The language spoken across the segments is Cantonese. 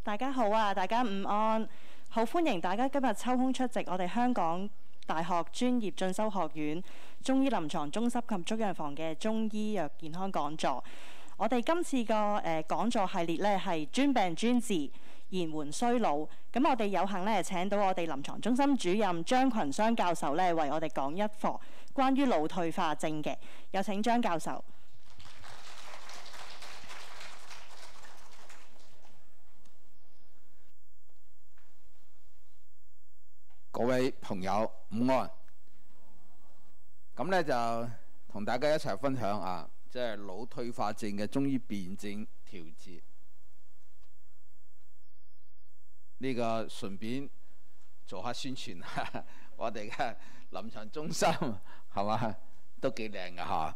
大家好啊，大家午安，好歡迎大家今日抽空出席我哋香港大學專業進修學院中醫臨床中心及足藥房嘅中醫藥健康講座。我哋今次個講座系列咧係專病專治，延緩衰老。咁我哋有幸咧請到我哋臨床中心主任張群湘教授咧為我哋講一課關於腦退化症嘅。有請張教授。 各位朋友午安，咁咧就同大家一齊分享啊，即係腦退化症嘅中醫辨證調節。呢個順便做下宣傳啊，我哋嘅臨床中心係嘛都幾靚㗎嚇。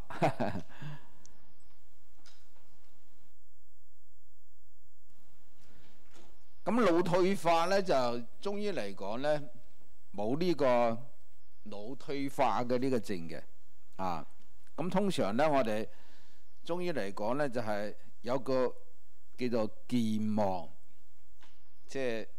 咁腦退化咧就中醫嚟講咧，冇呢個腦退化嘅呢個症嘅啊。咁通常咧，我哋中醫嚟講咧，就係有個叫做健忘，即係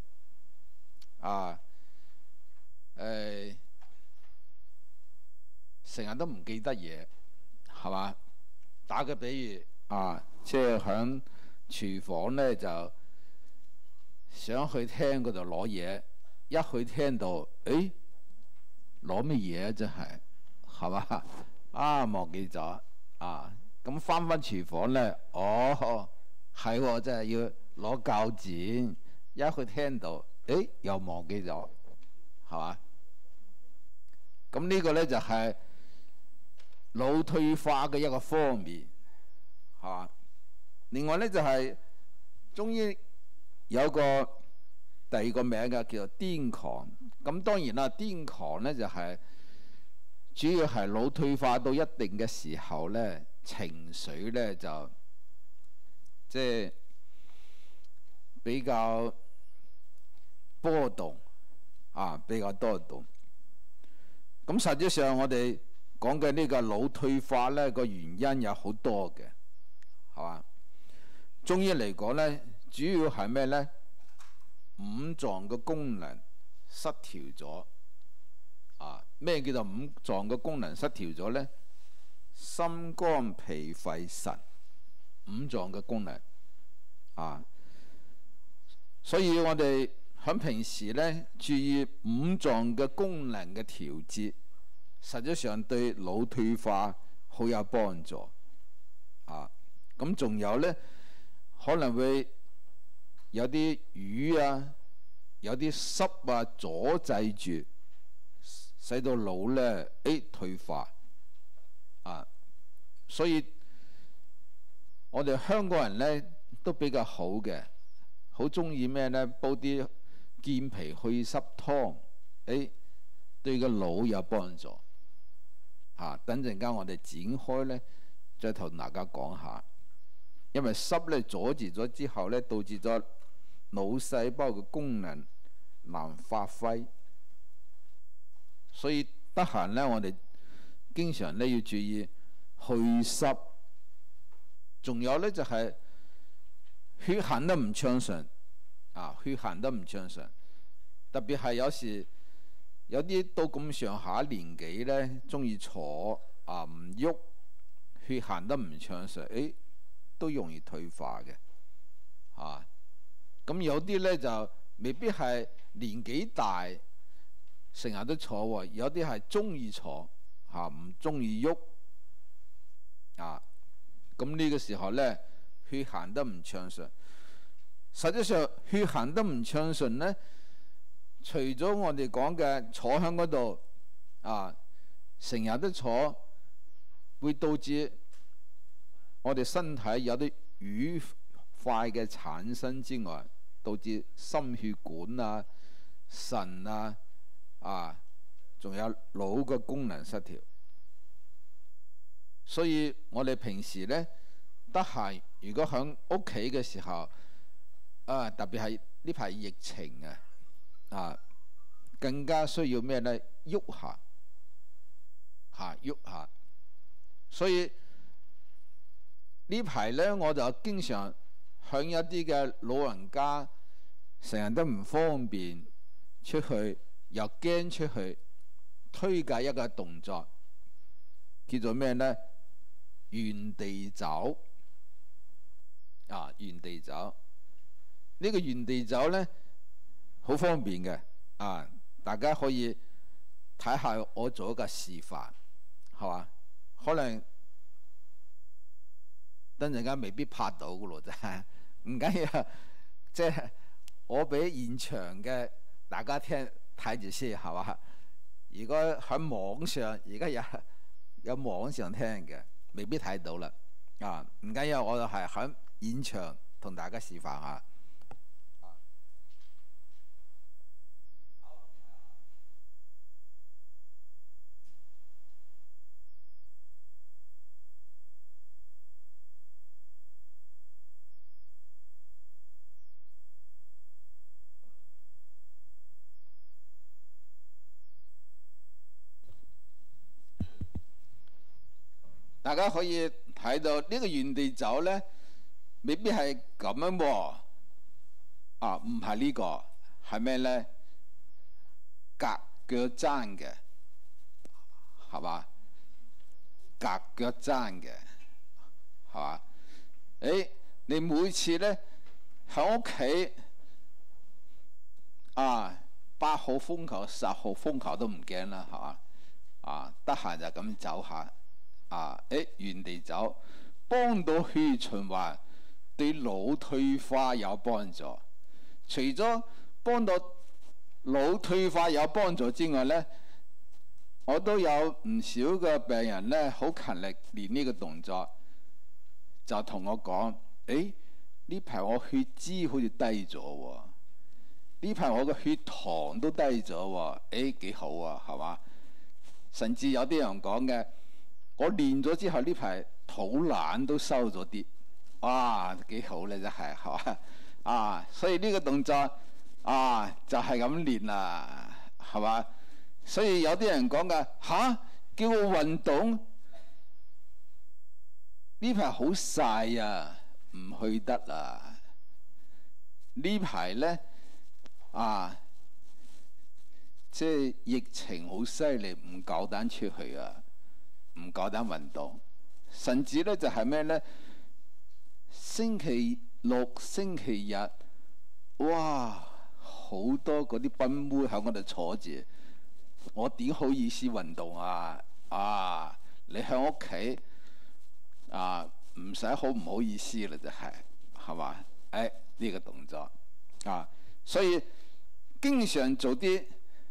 成日都唔記得嘢，係嘛？打個比喻啊，即係響廚房咧就想去廳嗰度攞嘢。一去聽到，誒攞乜嘢真係嘛？忘記咗啊！咁翻廚房咧，係喎，真係要攞鉸剪。一去聽到，誒又忘記咗，係嘛？咁呢個咧就係腦退化嘅一個方面，係嘛？另外咧就係中醫有個第二個名嘅叫做癲狂，咁當然啦，癲狂咧就係主要係腦退化到一定嘅時候咧，情緒咧就即係比較波動比較多動。咁實際上我哋講嘅呢個腦退化咧個原因有好多嘅，係嘛？中醫嚟講咧，主要係咩咧？五臟嘅功能失調咗咩叫做五臟嘅功能失調咗呢？心肝脾肺腎五臟嘅功能所以我哋喺平時呢，注意五臟嘅功能嘅調節，實際上對腦退化好有幫助咁仲有呢，可能會有啲瘀有啲濕阻滯住，使到腦咧退化所以我哋香港人咧都比較好嘅，好中意咩咧？煲啲健脾祛濕湯，對個腦有幫助等陣間我哋展開咧，再同大家講下，因為濕咧阻住咗之後咧，導致咗腦細胞嘅功能難發揮，所以得閒咧，我哋經常咧要注意去濕。仲有咧就係血行得唔暢順血行得唔暢順，特別係有時有啲到咁上下年紀咧，中意坐唔喐，血行得唔暢順，都容易退化嘅咁有啲咧就未必係年紀大成日都坐喎，有啲係中意坐唔中意喐咁呢個時候咧，血行得唔暢順。實際上血行得唔暢順咧，除咗我哋講嘅坐喺嗰度成日都坐，會導致我哋身體有啲瘀塊嘅產生之外，導致心血管腎仲有腦嘅功能失調。所以我哋平時咧得閒，如果喺屋企嘅時候特別係呢排疫情更加需要咩咧？喐下喐下。所以呢排咧，我就經常向一啲嘅老人家成日都唔方便出去，又驚出去，推介一個動作叫做咩呢？原地走啊！原地走呢個原地走呢，好方便嘅啊！大家可以睇下我做一個示範，係嘛？可能等陣間未必拍到嘅咯，真係唔緊要。即係我俾現場嘅大家睇住先，係嘛？如果喺網上，而家有網上聽嘅，未必睇到啦。啊，唔緊要，我就係喺現場同大家示範下。大家可以睇到呢個原地走呢，未必係咁樣喎。啊，唔係呢個，係咩呢？夾腳踭嘅，係嘛？夾腳踭嘅，係嘛？誒，你每次呢喺屋企啊，8號風球、10號風球都唔驚啦，係嘛？啊，得閒就咁走下。啊！原地走，幫到血液循環，對腦退化有幫助。除咗幫到腦退化有幫助之外呢，我都有唔少嘅病人呢，好勤力練呢個動作，就同我講：呢排我血脂好似低咗喎，呢排我嘅血糖都低咗喎，幾好啊，係嘛？甚至有啲人講嘅。我練咗之後呢排肚腩都收咗啲，哇，幾好咧，真係，係嘛？啊，所以呢個動作啊就係咁練啦，係嘛？所以有啲人講㗎吓，叫我運動呢排好曬啊，唔去得啦。呢排咧啊，即係疫情好犀利，唔夠膽出去啊。唔夠膽運動，甚至咧就係咩咧？星期六、星期日，哇，好多嗰啲賓妹喺我度坐住，我點好意思運動啊？啊，你喺屋企啊，唔使好唔好意思啦，就係嘛？呢個動作啊，所以經常做啲。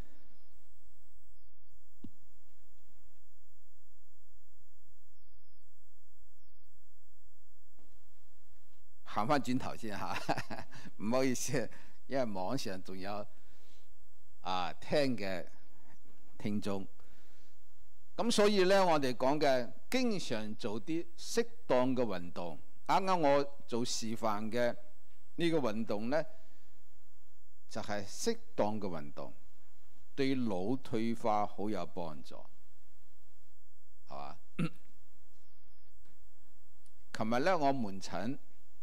行翻轉頭先嚇，唔好意思，因為網上仲有聽嘅聽眾，咁所以咧我哋講嘅經常做啲適當嘅運動。啱啱我做示範嘅呢個運動咧，就係適當嘅運動，對腦退化好有幫助，係嘛？琴日咧我門診。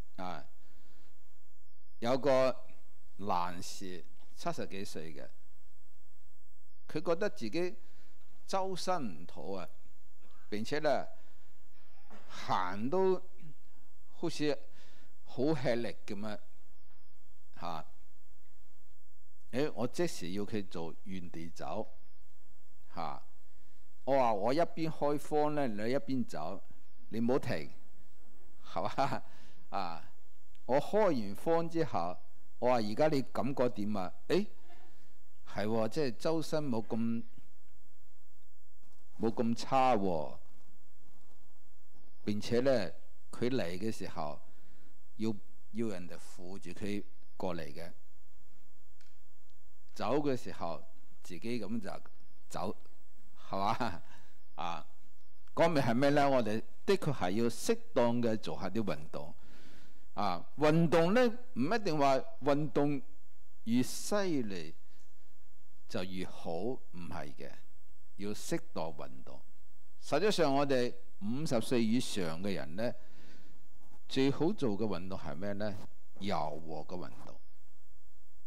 有個男士70幾歲嘅，佢覺得自己周身唔妥啊，並且咧行都好似好吃力咁樣嚇。我即時要佢做原地走嚇。我話我一邊開方咧，你一邊走，你唔好停，係嘛？啊！我開完方之後，我話而家你感覺點啊？係喎，即係周身冇咁差喎。並且咧，佢嚟嘅時候要人哋扶住佢過嚟嘅，走嘅時候自己咁就走，係嘛？啊，講明係咩咧？我哋的確係要適當嘅做下啲運動。啊，運動咧唔一定話運動越犀利就越好，唔係嘅，要適當運動。實際上我哋50歲以上嘅人咧，最好做嘅運動係咩咧？柔和嘅運動。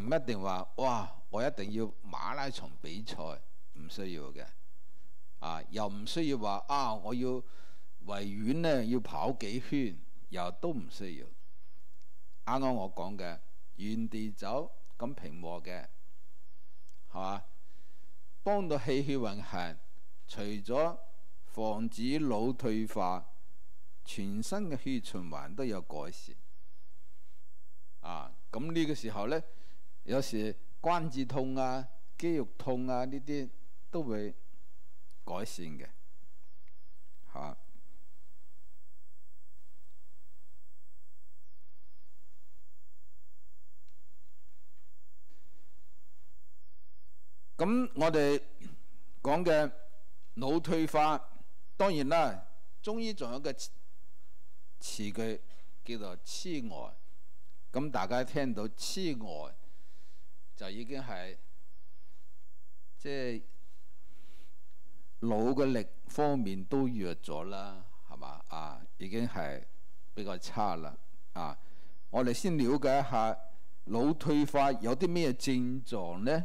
一定話哇，我一定要馬拉松比賽，唔需要嘅。又唔需要話我要維園呢要跑幾圈，又都唔需要。啱啱我講嘅原地走咁平和嘅，係嘛？幫到氣血運行，除咗防止腦退化，全身嘅血循環都有改善。咁呢個時候呢，有時關節痛啊、肌肉痛啊呢啲都會改善嘅，係嘛？咁我哋講嘅腦退化，當然啦，中醫仲有個詞句叫做痴呆。咁大家聽到痴呆就已經係即係腦嘅力方面都弱咗啦，係嘛？已經係比較差啦。我哋先了解一下腦退化有啲咩症狀呢？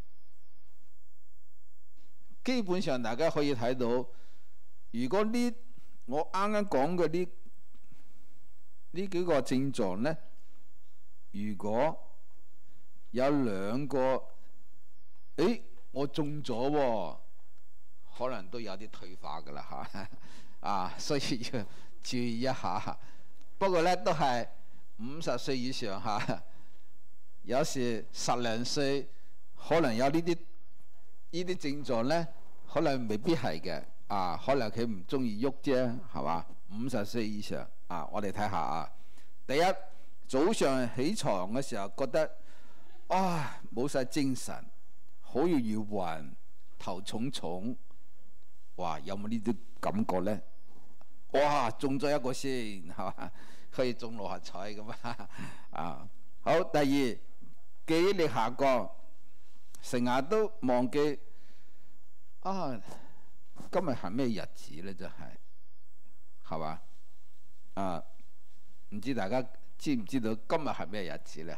基本上大家可以睇到，如果我啱啱講嘅呢幾個症狀呢，如果有兩個，我中咗喎，可能都有啲退化㗎啦所以要注意一下。不過呢，都係50歲以上有時10零歲可能有呢啲症狀呢，可能未必係嘅。可能佢唔中意喐啫，係嘛？50歲以上我哋睇下第一，早上起床嘅時候覺得冇晒精神，好容易暈，頭重重。有冇呢啲感覺呢？中咗一個先，係嘛？可以中6合彩㗎嘛？好，第二，記憶力下降，成日都忘記今日係咩日子呢？真係嘛？唔知大家知唔知道今日係咩日子呢？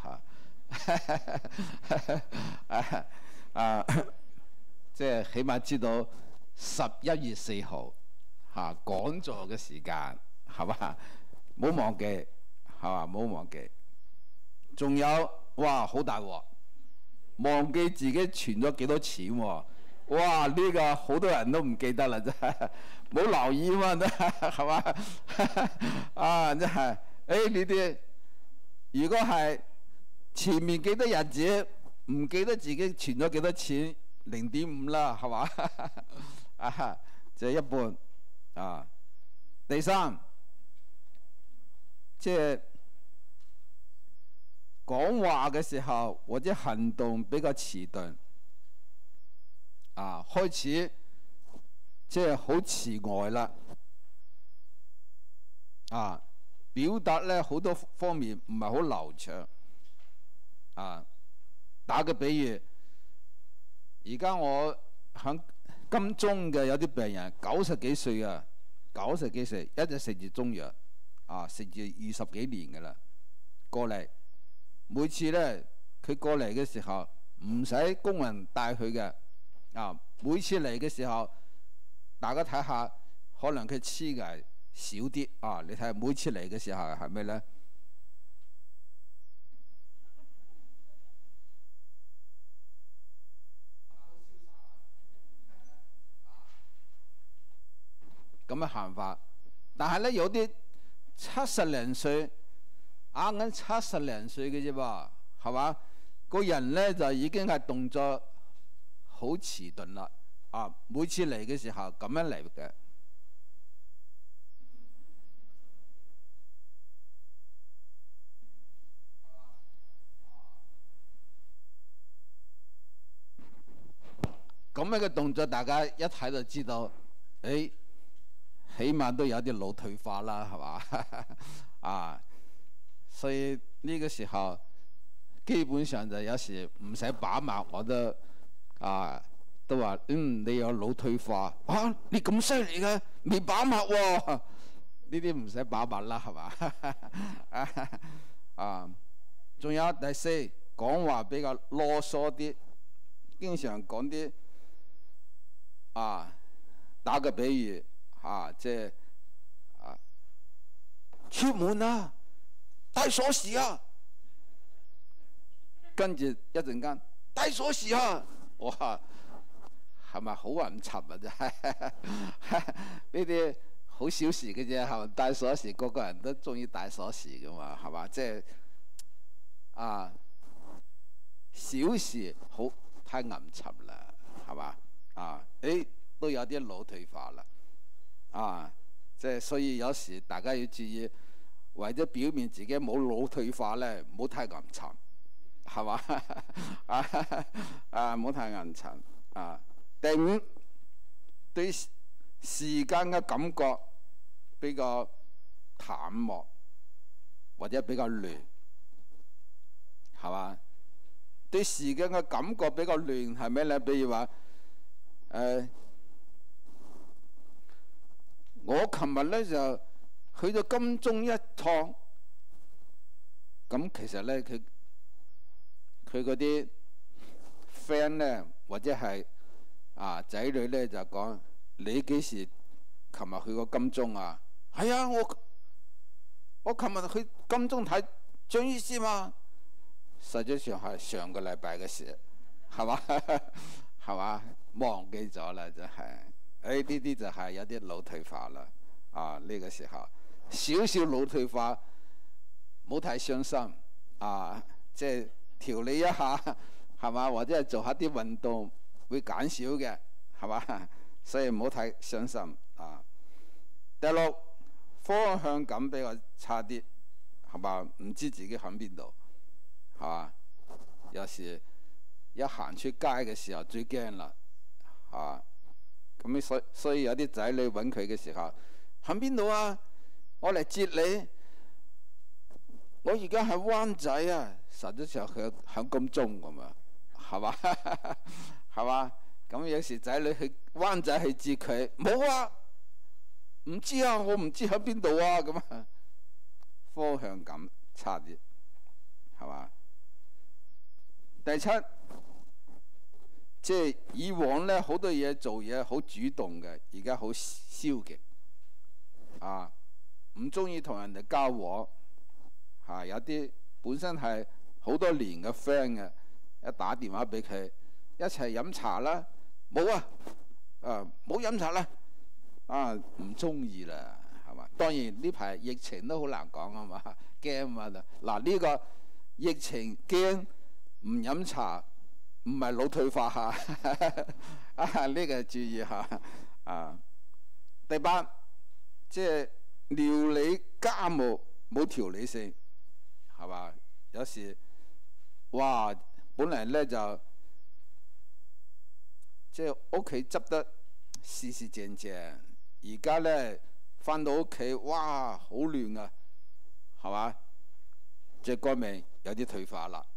即係起碼知道11月4號講座嘅時間，係嘛？唔好忘記，係嘛？唔好忘記。仲有好大鑊，忘記自己存咗幾多錢喎？呢個好多人都唔記得啦，真係冇留意嘛，真係，係嘛？真係。呢啲如果係前面幾多日子唔記得自己存咗幾多錢，0.5啦，係嘛？就一半。第三，即係講話嘅時候或者行動比較遲鈍，開始即係好遲呆啦。表達咧好多方面唔係好流暢。打個比喻，而家我喺金鐘嘅有啲病人90幾歲90幾歲一直食住中藥，食住20幾年㗎啦，過嚟每次咧佢過嚟嘅時候唔使工人帶佢嘅，每次嚟嘅時候大家睇下，可能佢黐嘅少啲你睇下每次嚟嘅時候係咩呢？咁嘅行法，但係呢，有啲70零歲，啱啱70零歲嘅啫噃，係嘛？個人呢就已經係動作好遲鈍啦。每次嚟嘅時候咁樣嚟嘅。咁樣嘅動作，大家一睇就知道，起碼都有啲腦退化啦，係嘛？所以呢個時候基本上就有時唔使把脈，我都話你有腦退化你咁犀利嘅，未把脈喎？呢啲唔使把脈啦，係嘛？仲有第四， 講話比較囉嗦啲，經常講啲打個比喻即係出門啊，帶鎖匙啊，跟住一陣間帶鎖匙啊，哇，係咪好陰沉啊？真係呢啲好小事嘅啫，係咪？帶鎖匙，個個人都中意帶鎖匙噶嘛，係嘛？即係小事好太陰沉啦，係嘛？都有啲腦退化啦，即係所以有時大家要注意，為咗表面自己冇腦退化咧，唔好太陰沉，係嘛？唔好太陰沉。第五，對時間嘅感覺比較淡漠或者比較亂，係嘛？對時間嘅感覺比較亂係咩咧？比如話我琴日咧就去咗金鐘一趟，咁其實咧佢嗰啲 friend 咧或者係仔女咧就講：你幾時琴日去過金鐘啊？係啊，我琴日去金鐘睇張醫師嘛。實際上係上個禮拜嘅事，係嘛？係嘛？忘記咗啦，真係。呢啲就係有啲腦退化啦。呢個時候少少腦退化，唔好太傷心。即係調理一下，係嘛？或者係做下啲運動會減少嘅，係嘛？所以唔好太傷心。第六，方向感比較差啲，係嘛？唔知自己喺邊度，係嘛？有時一行出街嘅時候最驚啦，咁所以有啲仔女揾佢嘅時候，喺邊度啊？我嚟接你。我而家喺灣仔啊，實際上佢喺金鐘咁啊，係嘛？係嘛？咁有時仔女去灣仔去接佢，冇啊，唔知啊，我唔知喺邊度啊，咁啊，方向感差啲，係嘛？第七，即係以往咧好多嘢做嘢好主動嘅，而家好消極，唔中意同人哋交往，有啲本身係好多年嘅 friend 嘅，一打電話俾佢一齊飲茶啦，冇啊，冇飲茶啦，唔中意啦，係嘛？當然呢排疫情都好難講啊嘛，驚啊嘛。嗱，呢個疫情驚唔飲茶，唔係腦退化嚇，呢個注意下。第八，即係料理家務冇條理性，係嘛？有時哇，本嚟咧就即係屋企執得四四正正，而家咧翻到屋企，哇，好亂啊，係嘛？即係講明有啲退化啦。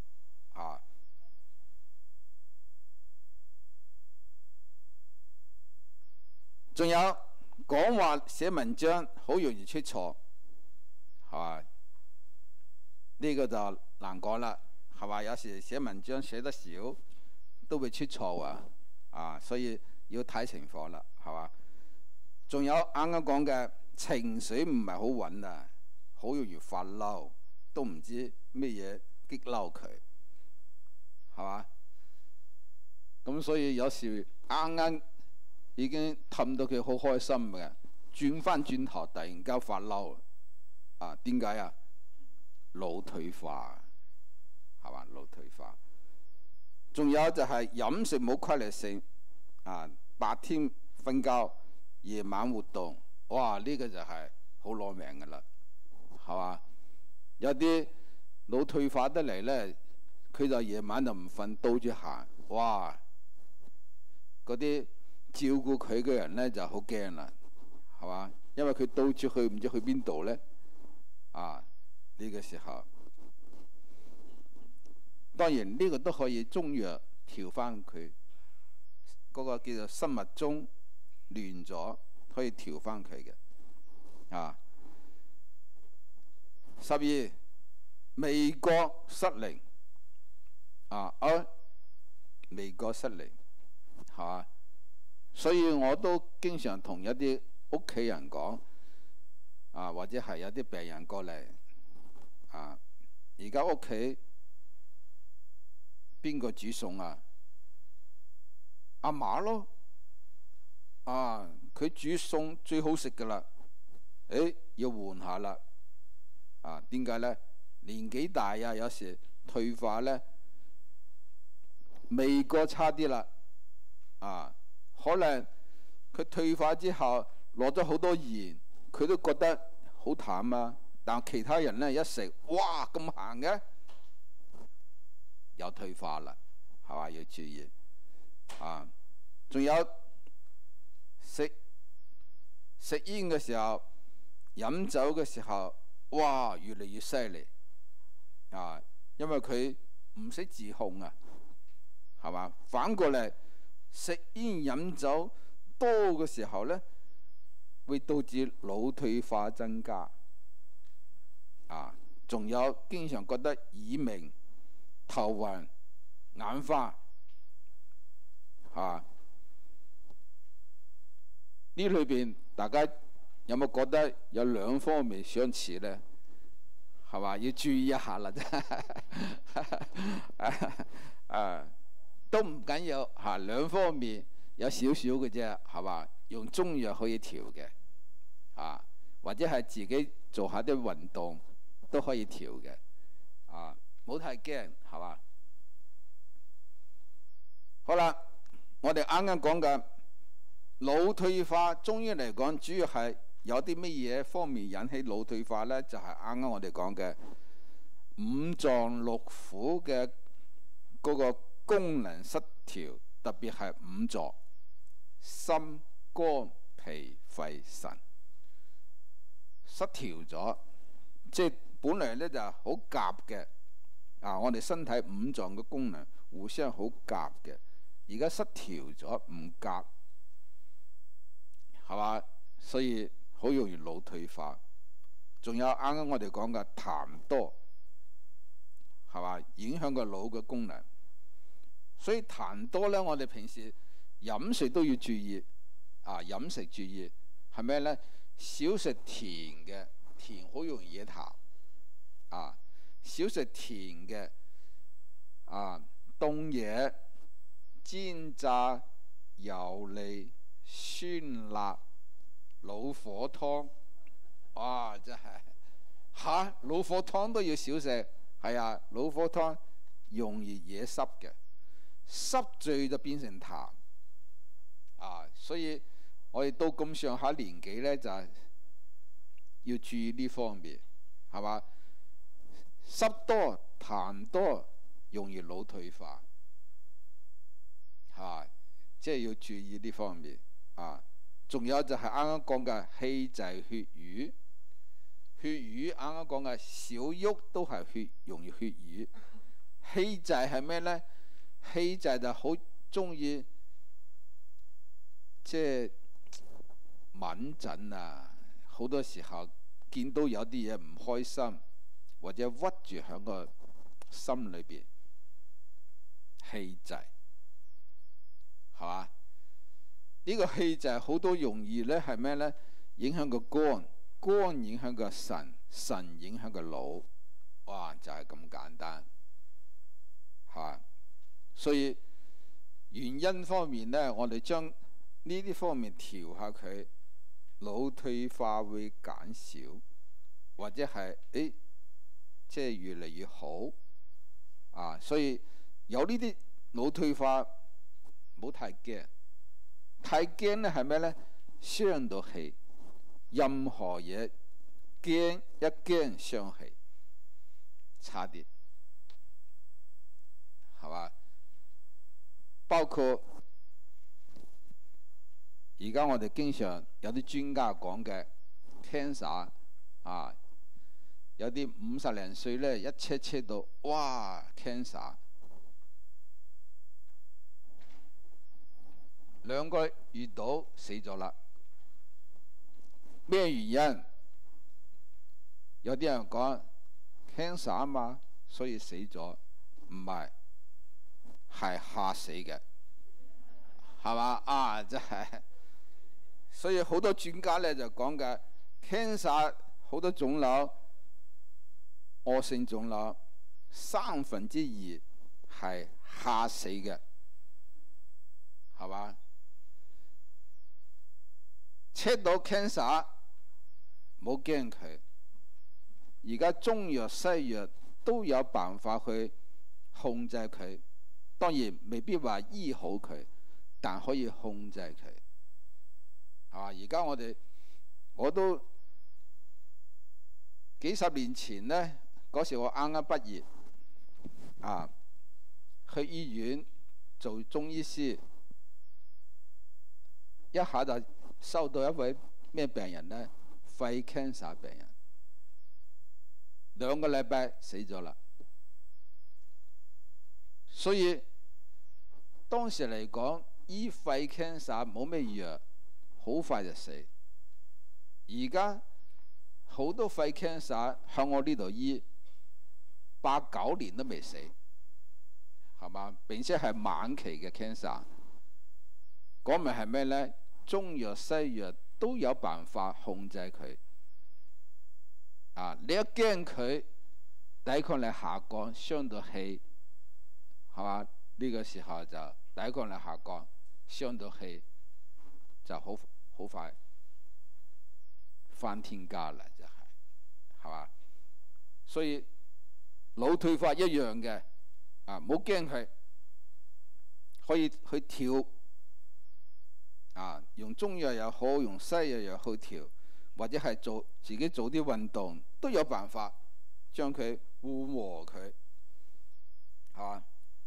仲有講話寫文章好容易出錯，係嘛？呢個就難講啦，係嘛？有時寫文章寫得少都會出錯所以要睇情況啦，係嘛？仲有啱啱講嘅情緒唔係好穩啊，好容易發嬲，都唔知咩嘢激嬲佢，係嘛？咁所以有時啱啱已經氹到佢好開心嘅，轉翻轉頭突然間發嬲，點解啊？腦退化，係嘛？腦退化。仲有就係飲食冇規律性，白天瞓覺，夜晚活動，哇！呢個就係好攞命噶啦，係嘛？有啲腦退化得嚟咧，佢就夜晚就唔瞓，倒住行，哇！嗰啲照顧佢嘅人咧就好驚啦，係嘛？因為佢倒住去唔知去邊度咧，呢個時候，當然呢個都可以中藥調翻佢，嗰個叫做生物鐘亂咗，可以調翻佢嘅。12，味覺失靈， 未過失靈，係嘛？所以我都經常同一啲屋企人講，或者係有啲病人過嚟，而家屋企邊個煮餸啊？阿嫲咯，佢煮餸最好食噶啦，要換下啦，點解呢？年紀大啊，有時退化呢，味覺差啲啦，可能佢退化之後落咗好多鹽，佢都覺得好淡啊。但其他人呢，一食，哇咁鹹嘅，有退化啦，係嘛？要注意仲有食煙嘅時候，飲酒嘅時候，哇越嚟越犀利因為佢唔識自控啊，係嘛？反過嚟食煙飲酒多嘅時候呢，會導致腦退化增加仲有經常覺得耳鳴、頭暈、眼花呢裏邊大家有冇覺得有兩方面相似呢？係嘛？要注意一下啦，都唔緊要兩方面有少少嘅啫，係嘛？用中藥可以調嘅，或者係自己做下啲運動都可以調嘅，唔好太驚，係嘛？好啦，我哋啱啱講嘅腦退化，中醫嚟講主要係有啲乜嘢方面引起腦退化呢？就係啱啱我哋講嘅五臟六腑嘅嗰個功能失調，特別係五臟：心、肝、脾、肺、腎失調咗，即係本嚟呢就係好夾嘅。我哋身體五臟嘅功能互相好夾嘅，而家失調咗，唔夾，係嘛？所以好容易腦退化。仲有啱啱我哋講嘅痰多，係嘛？影響個腦嘅功能。所以痰多呢，我哋平時飲食都要注意，飲食注意係咩呢？少食甜嘅，甜好容易惹痰。少食甜嘅，凍嘢、煎炸、油膩、酸辣、老火湯，哇！真係老火湯都要少食，係啊！老火湯容易惹濕嘅，濕醉就變成痰，所以我哋到咁上下年紀呢，就係要注意呢方面，係嘛？濕多、痰多，容易腦退化，即係要注意呢方面。仲有就係啱啱講嘅氣滯血瘀，血瘀啱啱講嘅少喐都係容易血瘀。氣滯係咩呢？氣滯就好中意即係敏感好多時候見到有啲嘢唔開心，或者屈住喺個心裏邊，氣滯，係嘛？呢個氣滯好多容易呢係咩呢？影響個肝，肝影響個腎，腎影響個腦，哇！就係咁簡單，所以原因方面呢，我哋將呢啲方面調下佢，腦退化會減少，或者係即係越嚟越好。所以有呢啲腦退化，唔好太驚。太驚咧係咩呢？傷到氣，任何嘢驚一驚傷氣，差啲，係嘛？包括而家我哋經常有啲專家講嘅 cancer 有啲50零歲呢，一車到，哇 cancer！ 2個月到死咗啦。咩原因？有啲人講 cancer 嘛，所以死咗。唔係， 係嚇死嘅，係嘛啊？真係，所以好多專家咧就講嘅 cancer 好多腫瘤，惡性腫瘤2/3係嚇死嘅，係嘛？check到 cancer 冇驚佢，而家中藥西藥都有辦法去控制佢，當然未必話醫好佢，但可以控制佢，係嘛？而家我都幾十年前呢，嗰時我啱啱畢業啊，去醫院做中醫師，一下就收到一位咩病人呢？肺 cancer 病人，2個禮拜死咗啦。所以當時嚟講，醫肺 cancer 冇咩藥，好快就死。而家好多肺 cancer 向我呢度醫8、9年都未死，係嘛？並且係晚期嘅 cancer。講明係咩呢？中藥西藥都有辦法控制佢。啊！你一驚佢，抵抗力下降，傷到氣，係嘛？呢個時候就抵抗力下降，傷到氣，就好快返天家啦，就係嘛？所以腦退化一樣嘅，啊，冇驚佢，可以去調，啊，用中藥又好，用西藥又好調，或者係自己做啲運動，都有辦法將佢緩和佢，係嘛？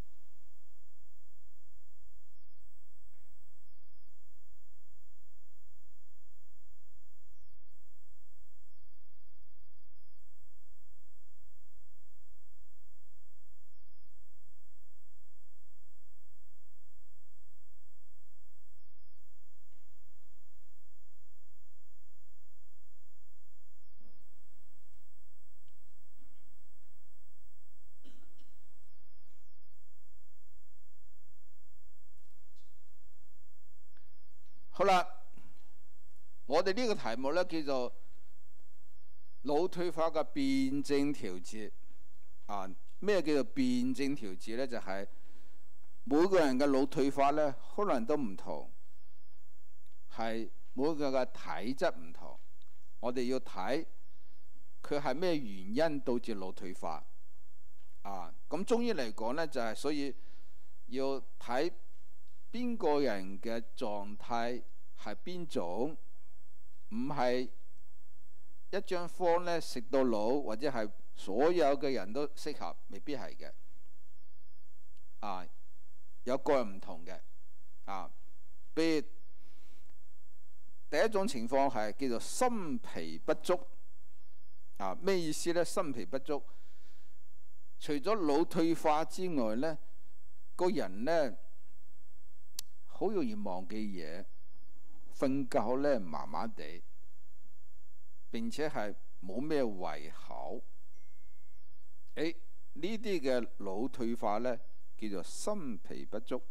好啦，我哋呢個題目呢，叫做腦退化嘅辯證調節。啊，咩叫做辯證調節呢？就係每個人嘅腦退化呢，可能都唔同，係每個人嘅體質唔同。我哋要睇佢係咩原因導致腦退化。啊，咁中醫嚟講呢，就係所以要睇邊個人嘅狀態係邊種，唔係一張方咧食到老，或者係所有嘅人都適合，未必係嘅。啊，有個人唔同嘅。啊，譬如第一種情況係叫做心脾不足。啊，咩意思呢？心脾不足，除咗腦退化之外呢，個人呢好容易忘記嘢，瞓覺呢麻麻地，並且係冇咩胃口。呢啲嘅腦退化呢，叫做心脾不足。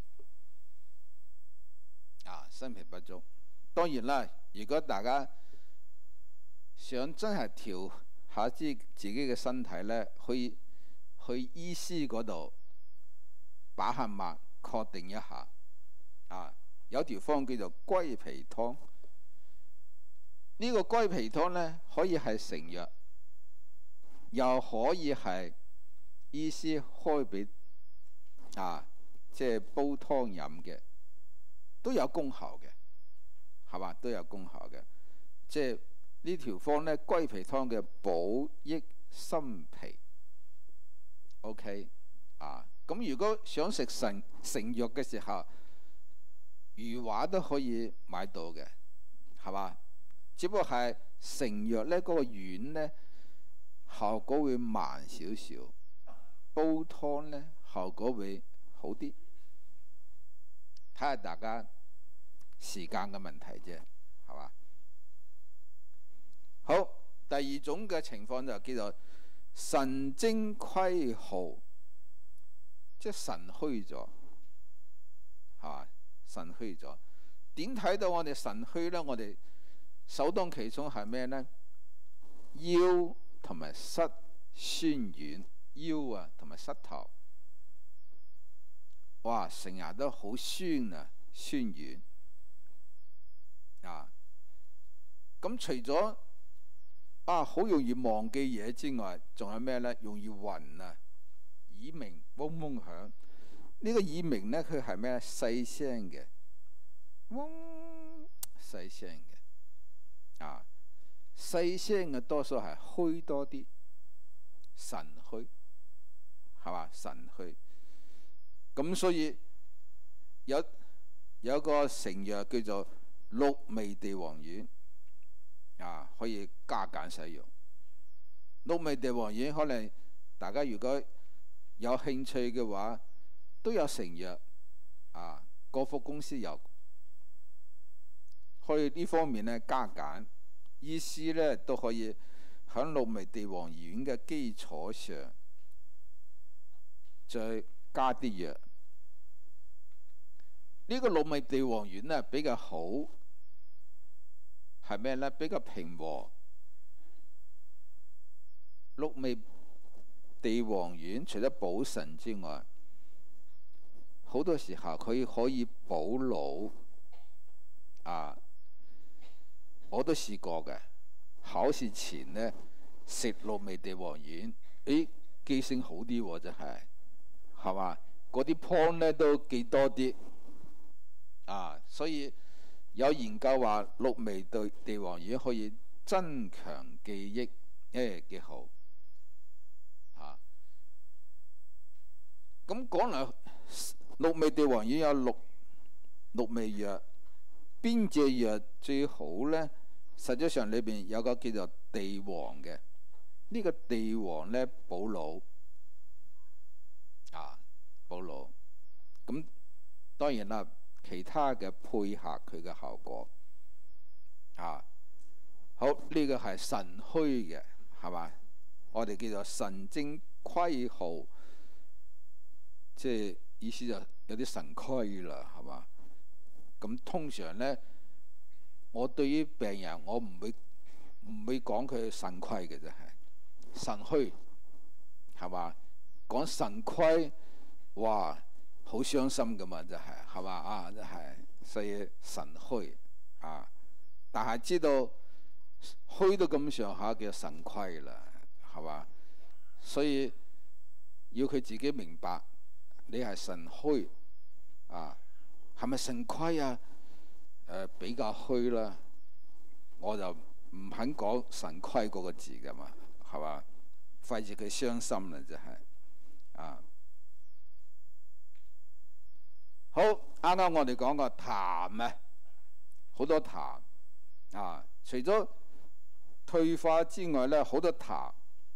啊，心脾不足。當然啦，如果大家想真係調下自己嘅身體呢，去醫師嗰度把下脈，確定一下。啊，有條方叫做龜皮湯。呢個龜皮湯呢，可以係成藥，又可以係醫師開俾即係煲湯飲嘅，都有功效嘅，係嘛？都有功效嘅。即係呢條方呢，龜皮湯嘅補益心脾。OK 啊，咁如果想食成藥嘅時候，餘華都可以買到嘅，係嘛？只不過係成藥呢，嗰個丸呢，效果會慢少少，煲湯呢，效果會好啲。睇下大家時間嘅問題啫，係嘛？好，第二種嘅情況就叫做神精虧耗。 即係神虛咗，係嘛？神虛咗。點睇到我哋神虛呢？我哋首當其衝係咩呢？腰同埋膝酸軟，腰啊同埋膝頭，哇！成日都好酸啊，酸軟啊。咁除咗好容易忘記嘢之外，仲有咩呢？容易暈啊，耳鳴嗡嗡響。呢個耳鳴呢，佢係咩？細聲嘅，嗡，細聲嘅啊。細聲嘅多數係虛多啲，神虛，係嘛？神虛。咁所以有個成藥叫做鹿味地黃丸啊，可以加減使用。鹿味地黃丸可能大家如果有興趣嘅話，都有成藥啊，國貨公司有，可以呢方面咧加減。醫師咧都可以喺鹿味地黃丸嘅基礎上再加啲藥。呢個鹿味地黃丸咧比較好係咩咧？比較平和。鹿味地黃丸除咗補腎之外，好多時候佢可以補腦啊！我都試過嘅，考試前呢，食鹿味地黃丸，記性好啲喎，真係，係嘛？嗰啲 point 呢都記多啲啊！所以有研究話鹿味地黃丸可以增強記憶，幾好啊！咁講嚟，鹿味地黃丸有六味藥，邊隻藥最好呢？實際上裏邊有個叫做地黃嘅，呢個地黃呢補腦啊，補腦。咁當然啦，其他嘅配合佢嘅效果啊。好，呢個係腎虛嘅，係嘛？我哋叫做神精虧耗，即係意思就有啲腎虧啦，係嘛？咁通常呢，我對於病人我唔會講佢腎虧嘅，就係腎虛，係嘛？講腎虧，哇，好傷心噶嘛，就係嘛啊，真係，所以腎虛啊。但係知道虛到咁上下叫腎虧啦，係嘛？所以要佢自己明白，你係腎虛啊，係咪腎虧啊？比較虛啦，我就唔肯講腎虧嗰個字噶嘛，係嘛？費事佢傷心啦，就係啊。好，啱啱我哋講過痰啊，好多痰啊，除咗退化之外咧，好多痰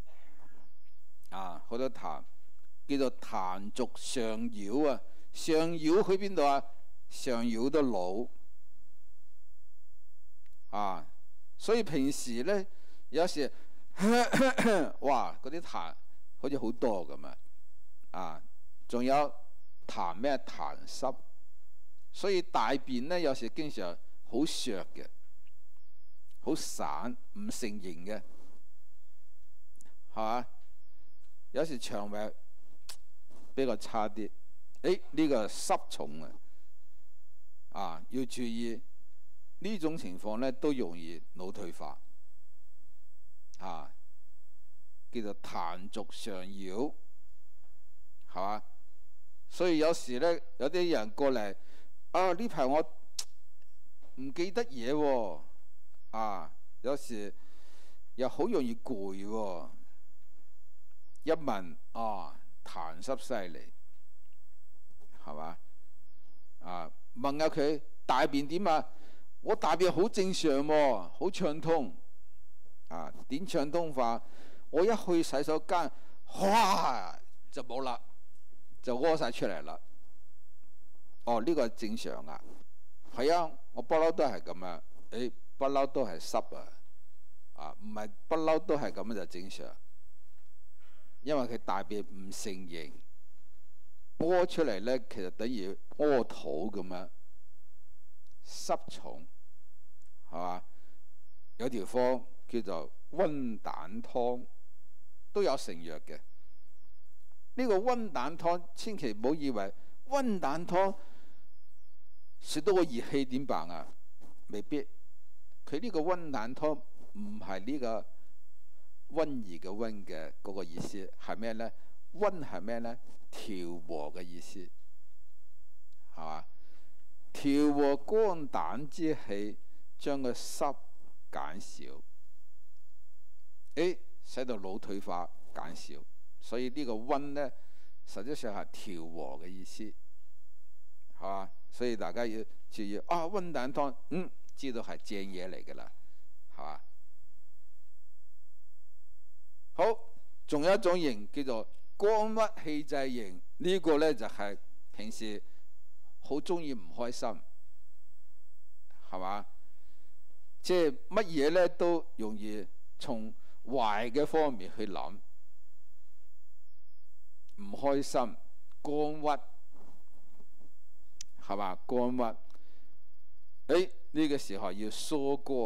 啊，好多痰，叫做痰濁上擾啊。上擾去邊度啊？上擾到腦啊，所以平時咧有時哇嗰啲痰好似好多咁啊，仲有痰咩？痰濕，所以大便咧有時經常好削嘅，好散，唔成形嘅，係嘛？有時腸胃比較差啲，呢個濕重啊，要注意呢種情況咧都容易腦退化啊，叫做痰濁上擾，係嘛？所以有時咧有啲人過嚟啊，呢排我唔記得嘢喎啊，有時又好容易攰喎，一問啊痰濕犀利，係嘛？啊，問下佢大便點啊？我大便好正常喎，好暢通啊。點暢通法？我一去洗手間，嘩就冇啦，就屙晒出嚟啦。哦，呢個係正常啊。係啊，我不嬲都係咁啊。不嬲都係濕啊。啊，唔係不嬲都係咁就正常。因為佢大便唔成形屙出嚟咧，其實等於屙肚咁樣濕重，係嘛？有條方叫做溫蛋湯，都有成藥嘅。呢個溫蛋湯，千祈唔好以為溫蛋湯食到個熱氣點辦啊？未必。佢呢個溫蛋湯唔係呢個瘟疫嘅瘟嘅嗰個意思，係咩呢？溫係咩呢？調和嘅意思，係嘛？調和肝膽之氣，將個濕減少，使到腦退化減少。所以呢個溫呢，實際上係調和嘅意思，係嘛？所以大家要注意啊！溫蛋湯，知道係正嘢嚟㗎啦，係嘛？好，仲有一種型叫做肝鬱氣滯型，呢個呢，就係平時好中意唔開心，係嘛？即係乜嘢呢都容易從壞嘅方面去諗，唔開心、肝鬱，係嘛？肝鬱，呢個時候要疏肝。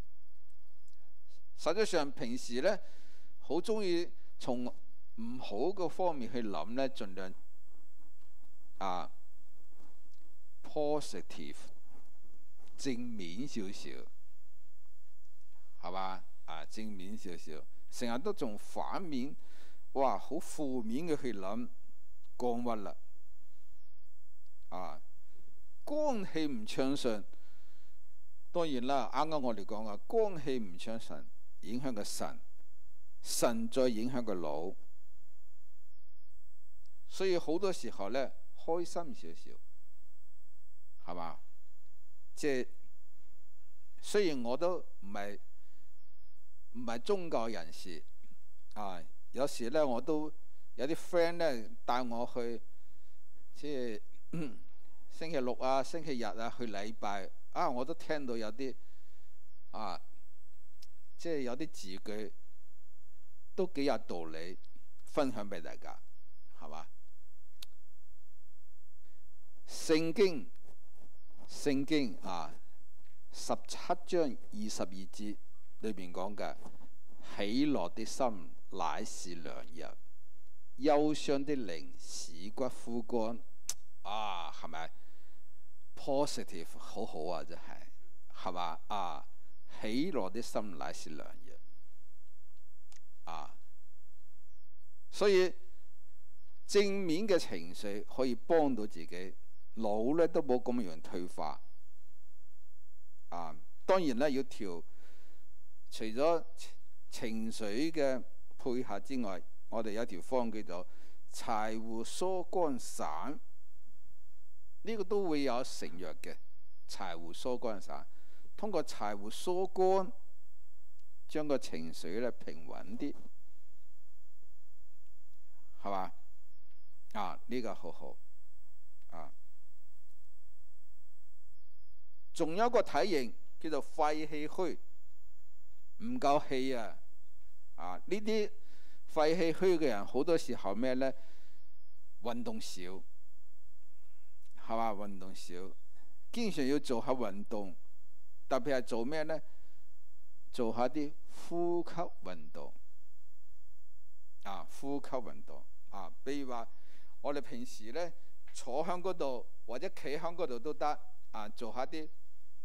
實際上平時呢，好中意從唔好嘅方面去諗呢，盡量positive 正面少少，係嘛？正面少少，成日都從反面，哇，好負面嘅去諗，肝鬱啦，肝氣唔暢順。當然啦，啱啱我哋講啊，肝氣唔暢順，影響個腎，腎再影響個腦，所以好多時候呢，開心少少，係嘛？即係雖然我都唔係宗教人士，有時呢，我都有啲 friend 呢帶我去，即係星期六啊、星期日啊去禮拜。我都聽到有啲即係有啲字句都幾有道理，分享俾大家，係嘛？聖經17章22節裏邊講嘅，喜樂的心乃是良藥，憂傷的靈使骨枯乾，係咪？positive 好好啊，真係，係嘛？喜樂的心乃是良藥，所以正面嘅情緒可以幫到自己，腦咧都冇咁樣退化。當然咧要調，除咗情緒嘅配合之外，我哋有條方叫做柴胡疏肝散。呢個都會有成藥嘅，柴胡疏肝散，通過柴胡疏肝，將個情緒咧平穩啲，係嘛？呢個好好。仲有一個體型叫做肺氣虛，唔夠氣啊！呢啲肺氣虛嘅人好多時候咩呢？運動少。係嘛？運動少，經常要做下運動，特別係做咩呢？做下啲呼吸運動，呼吸運動，比如話我哋平時呢，坐喺嗰度或者企喺嗰度都得，做下啲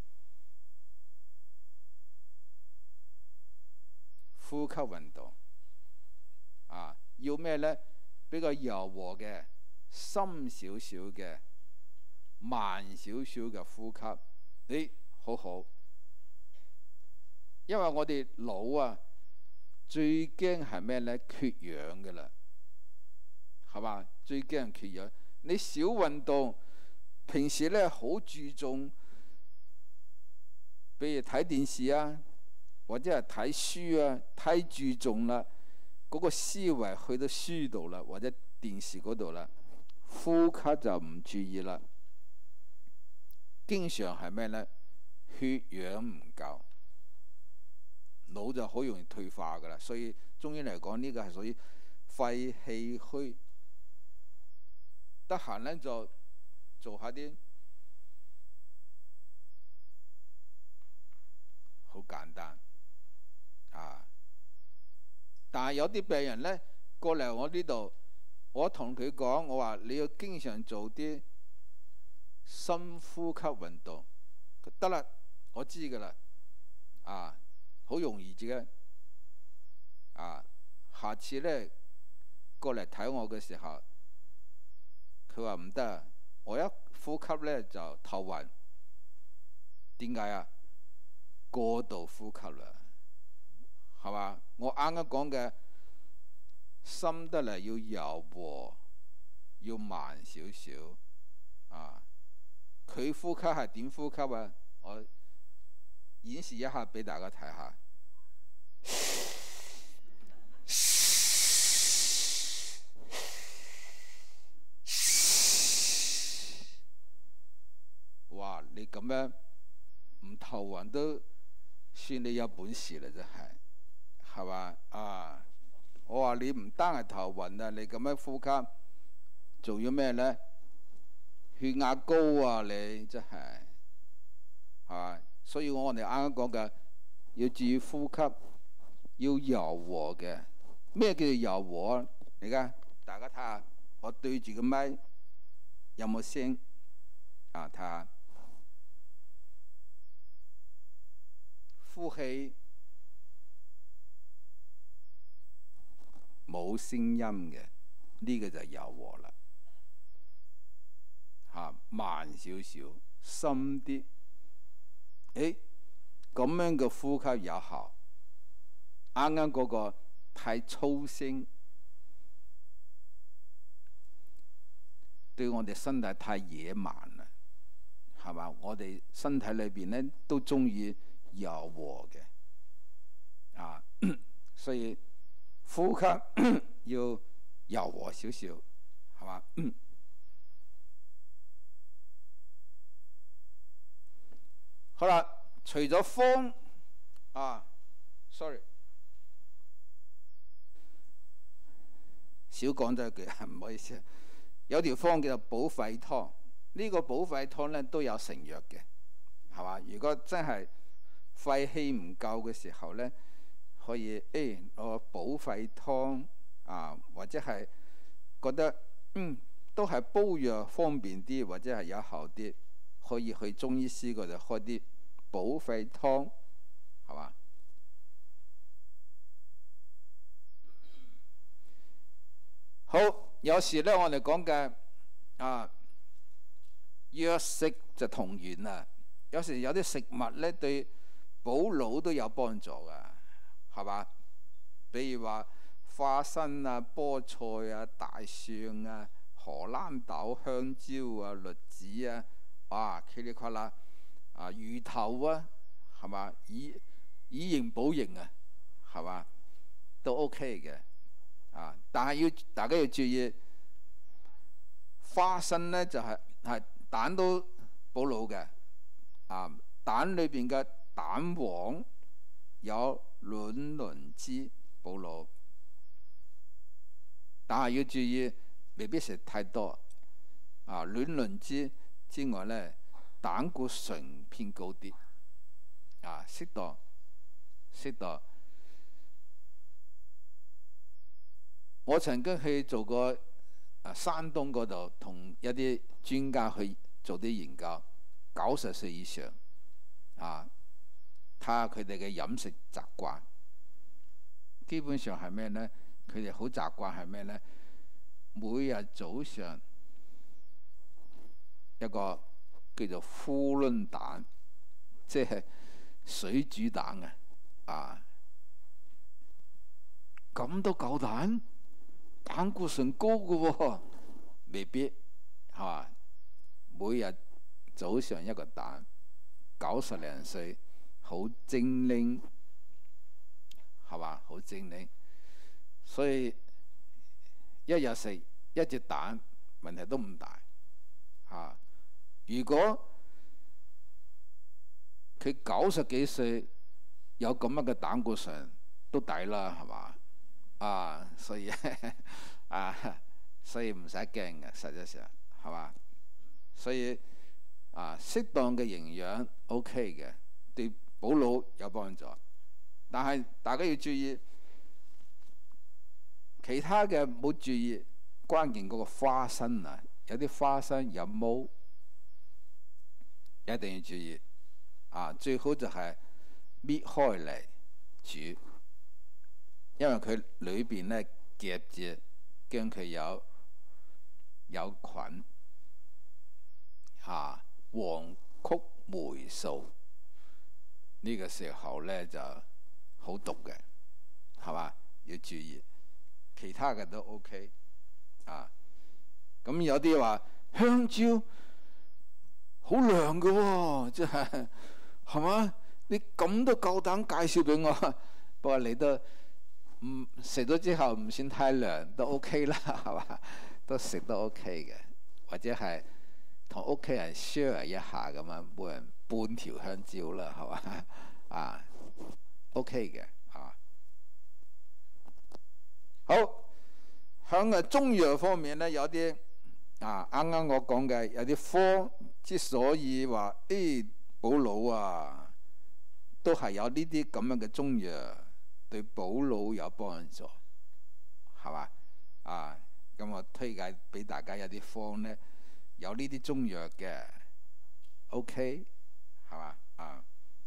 呼吸運動，要咩呢？比較柔和嘅，深少少嘅。慢少少嘅呼吸，好好。因為我哋腦最驚係咩呢？缺氧嘅啦，係嘛？最驚缺氧。你少運動，平時呢好注重，比如睇電視或者係睇書太注重啦，嗰個思維去到書度啦，或者電視嗰度啦，呼吸就唔注意啦。經常係咩呢？血氧唔夠，腦就好容易退化噶啦。所以中醫嚟講，呢個係屬於肺氣虛。 得閒咧就做下啲好簡單啊。但係有啲病人咧過嚟我呢度，我同佢講，我話你要經常做啲深呼吸運動。得啦，我知㗎啦，啊，好容易嘅，啊，下次咧過嚟睇我嘅時候，佢話唔得，我一呼吸咧就頭暈。點解啊？過度呼吸啦，係嘛？我啱啱講嘅深得嚟要柔和，要慢少少啊。佢呼吸係點呼吸啊？我演示一下俾大家睇下。哇！你咁樣唔頭暈都算你有本事啦，真係，係嘛啊？我話你唔單係頭暈啊，你咁樣呼吸做咗咩呢？血壓高啊！你真係係，所以我哋啱啱講嘅要注意呼吸，要柔和嘅。咩叫做柔和啊？而家大家睇下，我對住個咪有冇聲啊？睇下呼氣冇聲音嘅，呢個就係柔和啦。慢少少，深啲。咁樣嘅呼吸有效。啱啱嗰個太粗聲，對我哋身體太野蠻啦，係嘛？我哋身體裏邊咧都中意柔和嘅，啊，所以呼吸要柔和少少，係嘛？好啦，除咗風sorry， 少講咗一句，唔好意思。有條方叫做補肺湯，呢個補肺湯咧都有成藥嘅，係嘛？如果真係肺氣唔夠嘅時候咧，可以攞補肺湯啊，或者係覺得都係煲藥方便啲，或者係有效啲。可以去中醫師嗰度開啲補肺湯，係嘛？好，有時咧我哋講嘅藥食就同源啦。有時有啲食物咧對補腦都有幫助噶，係嘛？比如話花生啊、菠菜啊、大蒜啊、荷蘭豆、香蕉啊、栗子啊。哇，噼里啪啦魚頭啊，係嘛？以形補形啊，係嘛？都 OK 嘅但係大家要注意，花生咧就係蛋都補腦嘅蛋裏邊嘅蛋黃有卵磷脂補腦，但係要注意，未必食太多卵磷脂之外咧，膽固醇偏高啲適當。我曾經去做過山東嗰度，同一啲專家去做啲研究，90歲以上睇下佢哋嘅飲食習慣。基本上係咩咧？佢哋好習慣係咩咧？每日早上一個叫做囫圇蛋，即係水煮蛋咁都夠蛋？膽固醇高嘅喎，未必係嘛？每日早上一個蛋，90零歲好精靈，係嘛？好精靈，所以一日食一隻蛋問題都唔大如果佢90幾歲有咁樣嘅膽固醇都抵啦，係嘛？所以所以唔使驚嘅，實際上係嘛？所以適當嘅營養 OK 嘅，對補腦有幫助。但係大家要注意，其他嘅冇注意，關鍵嗰個花生啊，有啲花生有毛，一定要注意。最好就係搣開嚟煮，因為佢裏邊咧夾住，驚佢有菌。黃曲霉素呢個時候咧就好毒嘅，係嘛？要注意。其他嘅都 OK 咁有啲話香蕉好涼嘅喎，即係嘛？你咁都夠膽介紹俾我，不過你都食咗之後唔算太涼，都 OK 啦，係嘛？都食得 OK 嘅，或者係同屋企人 share 一下咁樣，每人半條香蕉啦，係嘛？OK 嘅好，喺中藥方面咧，有啲啱啱我講嘅有啲方，之所以話補腦都係有呢啲咁樣嘅中藥對補腦有幫助，係嘛？咁我推介俾大家有啲方咧，有呢啲中藥嘅 OK， 係嘛？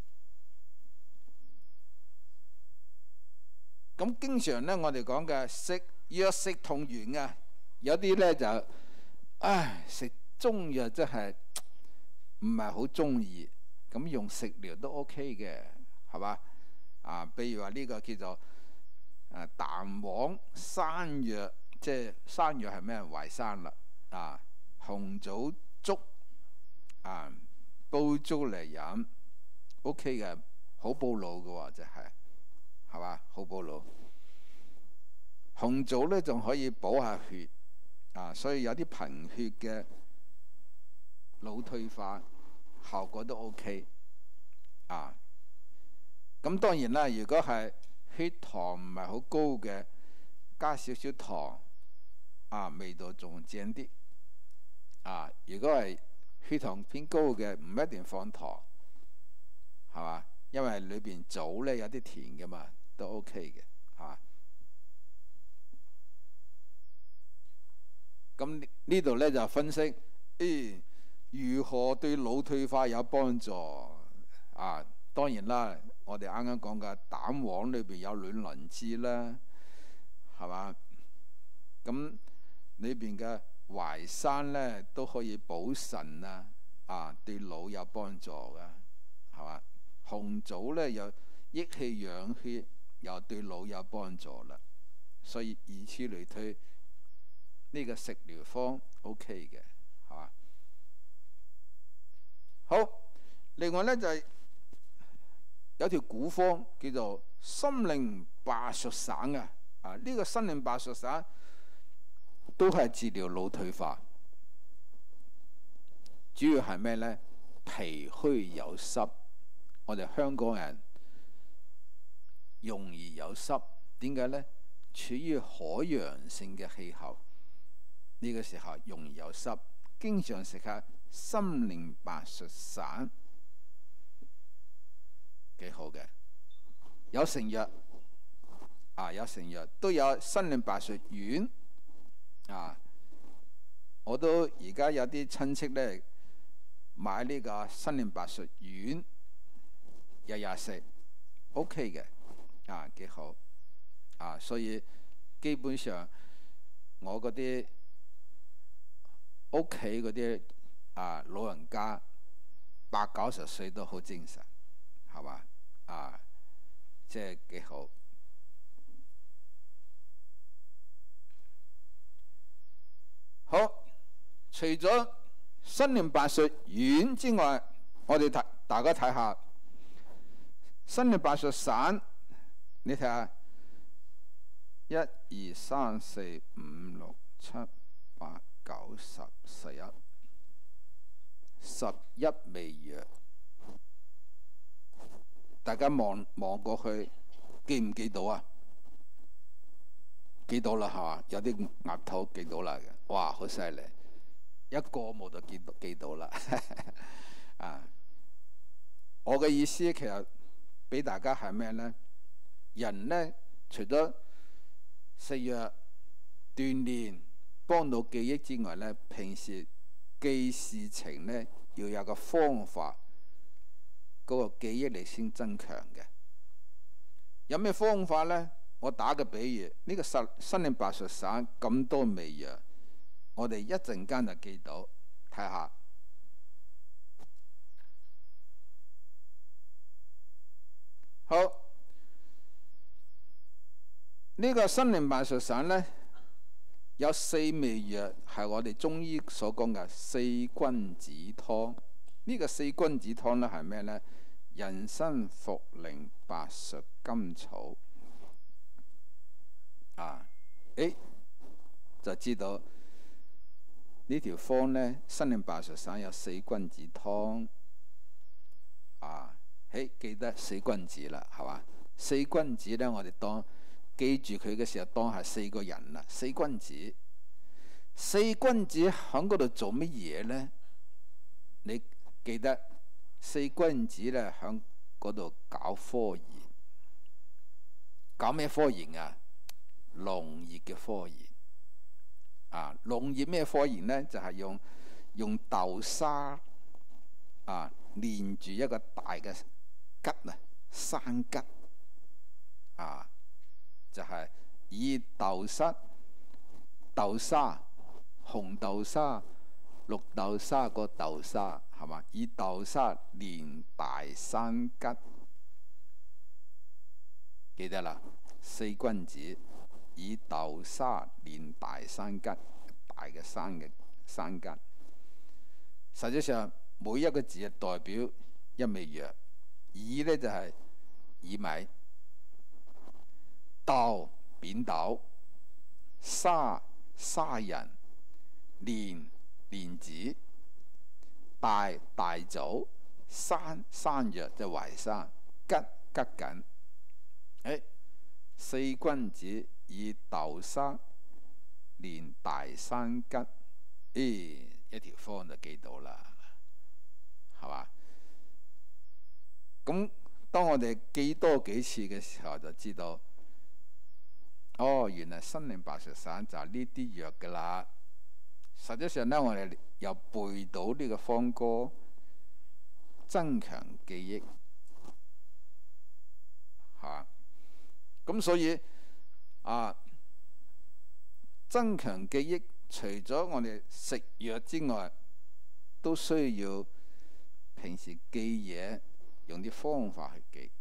咁經常咧，我哋講嘅藥食同源有啲咧就食中藥真係唔係好中意，咁用食療都 OK 嘅，係嘛？譬如話呢個叫做蛋黃山藥，即係山藥係咩？淮山啦，紅棗粥煲粥嚟飲 OK 嘅，好補腦嘅喎，就係嘛？好補腦。紅棗咧仲可以補下血所以有啲貧血嘅腦退化效果都 OK 咁當然啦，如果係血糖唔係好高嘅，加少少糖味道仲正啲如果係血糖偏高嘅，唔一定放糖，係嘛？因為裏邊棗咧有啲甜嘅嘛，都 OK 嘅，係嘛？咁呢度咧就分析如何對腦退化有幫助當然啦，我哋啱啱講嘅蛋黃裏邊有卵磷脂啦，係嘛？咁裏邊嘅淮山咧都可以補腎對腦有幫助嘅，係嘛？紅棗咧又益氣養血，又對腦有幫助啦。所以以此類推，呢個食療方 OK 嘅，係嘛？好，另外咧就係有條古方叫做參苓白術散呢個參苓白術散都係治療腦退化，主要係咩咧？脾虛有濕，我哋香港人容易有濕，點解咧？處於海洋性嘅氣候，呢個時候容易有濕，經常食下參苓白術散，幾好嘅。有成藥有成藥，都有參苓白術丸我都而家有啲親戚咧買呢個參苓白術丸，日日食 OK 嘅幾好所以基本上我嗰啲屋企嗰啲老人家80-90歲都好精神，係嘛即係幾好。好，除咗參苓白術丸之外，我哋大家睇下參苓白術散，你睇下1、2、3、4、5、6、7、8、9、10、11味藥，大家望過去記唔記到記到啦，係嘛？有啲額頭記到啦嘅，哇，好犀利！一個冇就記到啦。啊，我嘅意思其實俾大家係咩呢？人呢，除咗食藥、鍛鍊、幫到記憶之外呢，平時記事情呢，要有個方法，嗰個記憶力先增強嘅。有咩方法呢？我打個比喻，呢個生靈白術散咁多味藥，我哋一陣間就記到，睇下。好，呢個生靈白術散呢，有4味藥係我哋中醫所講嘅四君子湯。呢個四君子湯呢係咩呢？人參、茯苓、白術、甘草。就知道呢條方呢，生靈白術散有四君子湯。記得四君子啦，係嘛？四君子呢，我哋當記住佢嘅時候，當係4個人啦。四君子，四君子喺嗰度做乜嘢呢？你記得四君子呢，喺嗰度搞科研，搞咩科研啊？農業嘅科研。農業咩科研呢？就係用豆沙連住一個大嘅桔山桔就係以豆沙、紅豆沙、綠豆沙個豆沙係嘛？以豆沙連大山桔，記得啦，四君子。以豆沙連大山桔，大嘅山桔。實際上每一個字係代表一味藥。以呢就係薏米，豆扁豆，沙仁，蓮子，大棗，山藥即係淮山，桔梗。四君子。以豆沙連大山桔，一條方就記到啦，係嘛？咁當我哋記多幾次嘅時候，就知道，原來生靈白術散就係呢啲藥噶啦。實際上呢，我哋又背到呢個方歌，增強記憶，嚇。咁所以。增強記憶，除咗我哋食藥之外，都需要平時記嘢，用啲方法去記。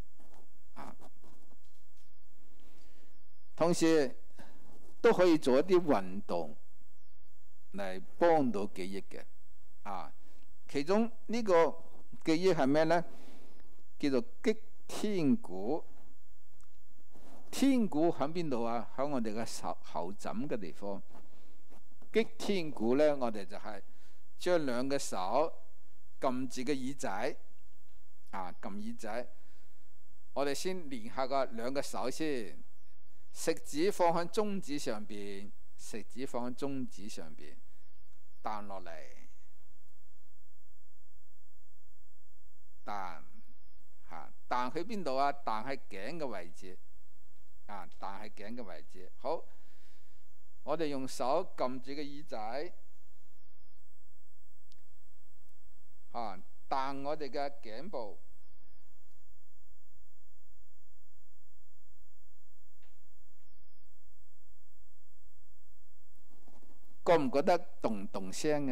同時都可以做一啲運動嚟幫到記憶嘅。其中呢個記憶係咩呢？叫做擊天鼓。天鼓喺邊度啊？喺我哋嘅後枕嘅地方。擊天鼓呢，我哋就係將兩個手撳住個耳仔，撳耳仔。我哋先練下個兩個手先，食指放喺中指上邊，彈落嚟，彈去邊度啊？彈喺頸嘅位置。彈喺頸嘅位置。好，我哋用手撳住個耳仔，彈我哋嘅頸部，覺唔覺得咚咚聲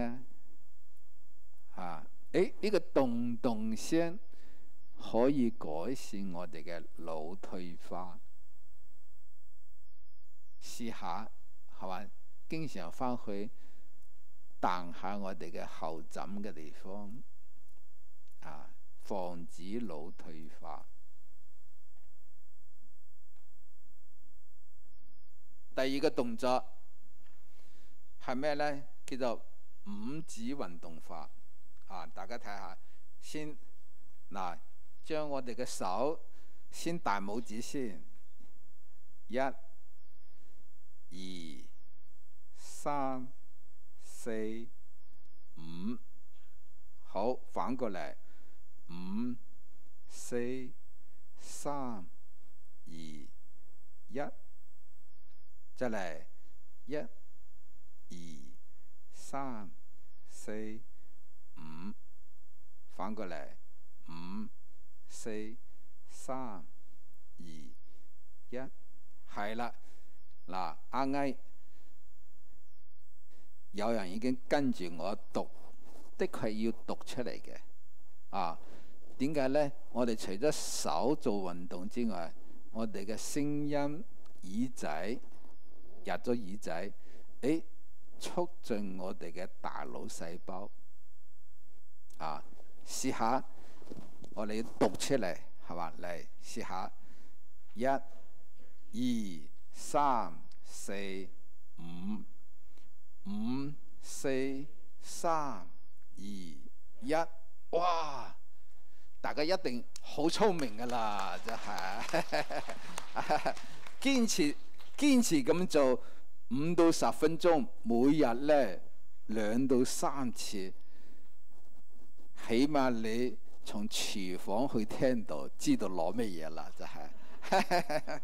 啊？呢個咚咚聲可以改善我哋嘅腦退化。試下係嘛？經常翻去彈下我哋嘅後枕嘅地方，防止腦退化。第二個動作係咩呢？叫做五指運動法。大家睇下，先將我哋嘅手先大拇指先，1、 2、3、4、5。好，反過嚟，5、4、3、2、1。再嚟1、2、3、4、5。反過嚟5、4、3、2、1。係啦，嗱，啱啱有人已經跟住我讀，的確要讀出嚟嘅。點解呢？我哋除咗手做運動之外，我哋嘅聲音耳仔入咗耳仔，促進我哋嘅大腦細胞。試下我哋讀出嚟，係嘛？嚟試下1、2、3、4、5、5、4、3、2、1。哇！大家一定好聰明噶啦，真係堅持咁做5到10分鐘，每日呢2到3次，起碼你從廚房去聽到，知道攞咩嘢啦，真係。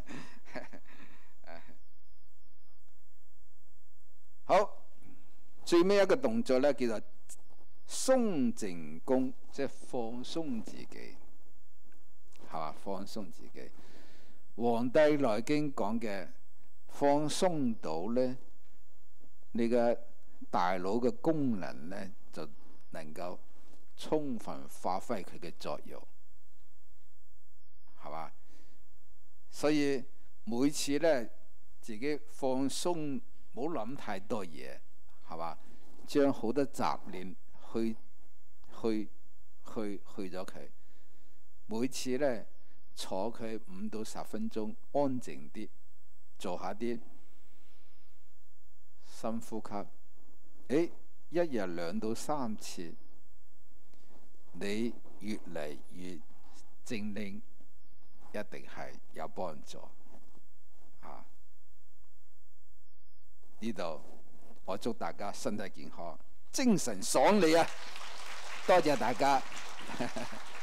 好，最尾一個動作呢，叫做鬆靜功，即係放鬆自己，係嘛？放鬆自己。《黃帝內經》講嘅放鬆到呢，你嘅大腦嘅功能呢，就能夠充分發揮佢嘅作用，係嘛？所以每次呢，自己放鬆，唔好諗太多嘢，係嘛？將好多雜念去咗佢。每次呢，坐佢5到10分鐘，安靜啲，做下啲深呼吸。一日2到3次，你越嚟越精靈，一定係有幫助。呢度我祝大家身體健康，精神爽利啊！多謝大家。